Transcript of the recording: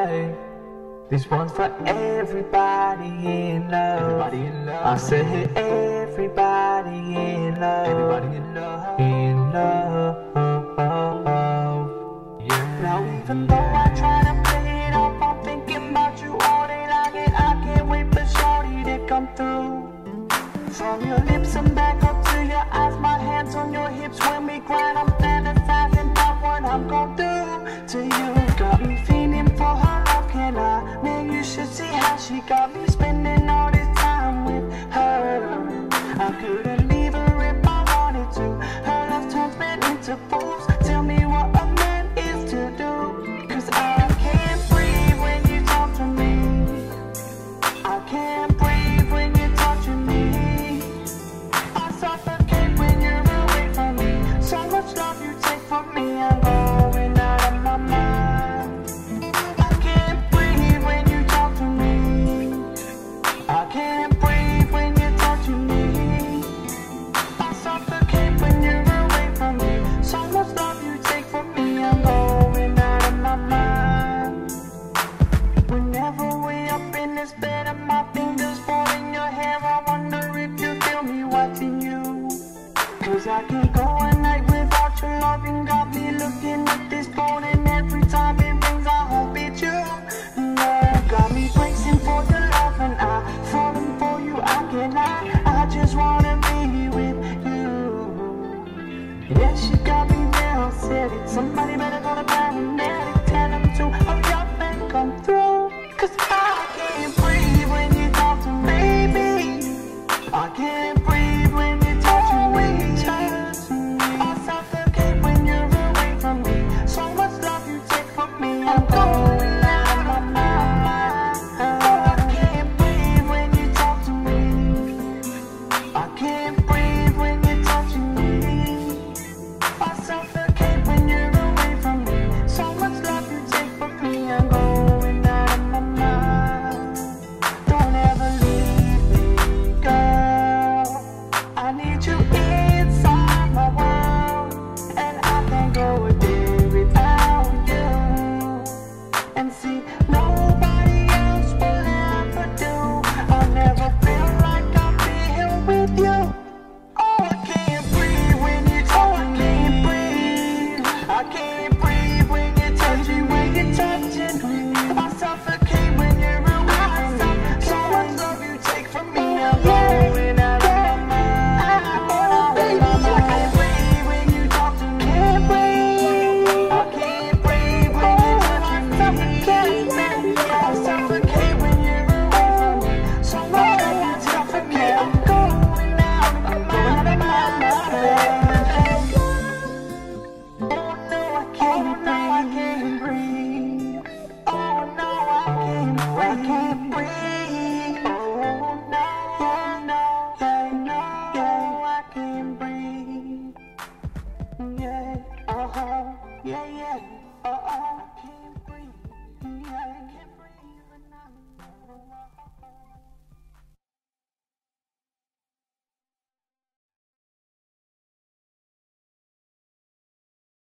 Hey, this one's for everybody in love. Everybody in love. I said everybody in love. Everybody in love. In love. Yeah. Now even though I try to play it up, I'm thinking about you all day long, and I can't wait for shorty to come through. From your lips and back up to your eyes, my hands on your hips when we grind. I'm fantasizing about what I'm gon' do to you. Got me feeling for her love, can I? Man, you should see how she got me spinning.